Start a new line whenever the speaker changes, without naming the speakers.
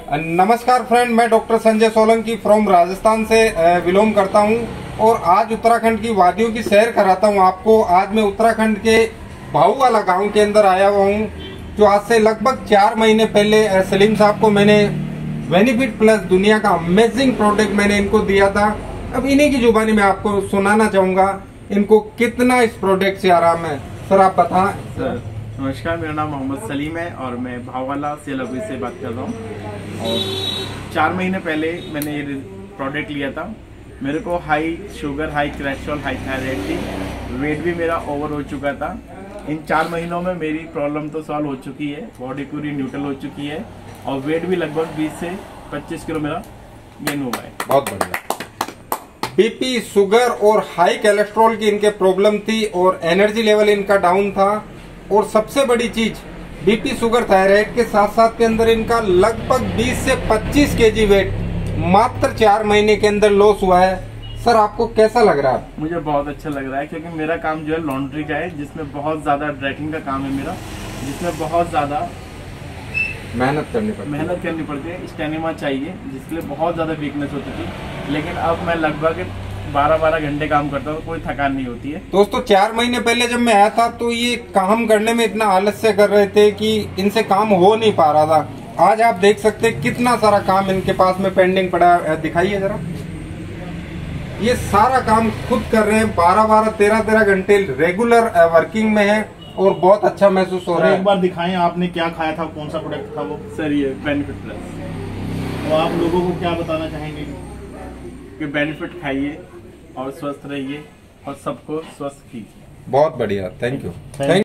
नमस्कार फ्रेंड, मैं doctor Sanjay Solanki from Rajasthan से बिलोंग करता हूं और आज उत्तराखंड की वादियों की सैर कराता हूं आपको। आज मैं उत्तराखंड के भाऊवाला गांव के अंदर आया हुआ हूं, जो आज से लगभग 4 महीने पहले सलीम साहब को मैंने बेनिफिट प्लस दुनिया का अमेजिंग प्रोडक्ट मैंने इनको दिया था। अब इन्हीं की जुबानी में आपको सुनाना चाहूंगा इनको कितना इस प्रोडक्ट से आराम है। सर आप बताएं।
सर नमस्कार, मेरा नाम मोहम्मद सलीम है और मैं भाऊवाला सेल ऑफिस से बात कर रहा हूँ। और 4 महीने पहले मैंने ये प्रोडक्ट लिया था। मेरे को high sugar, high cholesterol, high thyroid थी, वेट भी मेरा ओवर हो चुका था। इन 4 महीनों में मेरी प्रॉब्लम तो सॉल्व हो चुकी है, बॉडी पूरी न्यूट्रल हो चुकी है और वेट भी लगभग 20 से 25 किलो मेरा गेन हुआ है।
बहुत बढ़िया। बीपी, शुगर और हाई कोलेस्ट्रॉल की इनके प्रॉब्लम थी और एनर्जी लेवल इनका डाउन था। और सबसे बड़ी चीज, बीपी, शुगर, थायराइड के साथ साथ के अंदर इनका लगभग 20 से 25 केजी वेट मात्र 4 महीने के अंदर लॉस हुआ है। सर आपको कैसा लग रहा है?
मुझे बहुत अच्छा लग रहा है क्योंकि मेरा काम जो है लॉन्ड्री का है, जिसमें बहुत ज्यादा ड्राइकिंग का काम है मेरा, जिसमें बहुत ज्यादा
मेहनत करनी पड़ती है।
स्टेमिना चाहिए, जिसके लिए बहुत ज्यादा वीकनेस होती थी। लेकिन अब मैं लगभग 12-12 घंटे काम करता हूँ, कोई थकान नहीं होती है।
दोस्तों 4 महीने पहले जब मैं आया था तो ये काम करने में इतना आलस्य कर रहे थे कि इनसे काम हो नहीं पा रहा था। आज आप देख सकते हैं कितना सारा काम इनके पास में पेंडिंग पड़ा है। दिखाइए जरा, ये सारा काम खुद कर रहे हैं। 12-12, 13-13 घंटे रेगुलर वर्किंग में है और बहुत अच्छा महसूस हो रहा है।
एक बार दिखाएं, आपने क्या खाया था, कौन सा प्रोडक्ट था वो?
सर ये बेनिफिट प्लस।
तो आप लोगों को क्या बताना चाहेंगे?
कि बेनिफिट खाइए और स्वस्थ रहिए और सबको स्वस्थ कीजिए।
बहुत बढ़िया, थैंक यू।